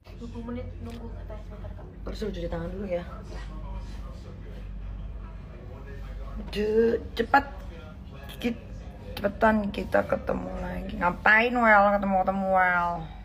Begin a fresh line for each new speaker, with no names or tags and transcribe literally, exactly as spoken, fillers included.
dua puluh menit nunggu katanya sebentar Kak.
Terus lu cuci tangan dulu ya. Duh, cepat. Cepetan kita ketemu lagi. Ngapain Well ketemu-ketemu Well?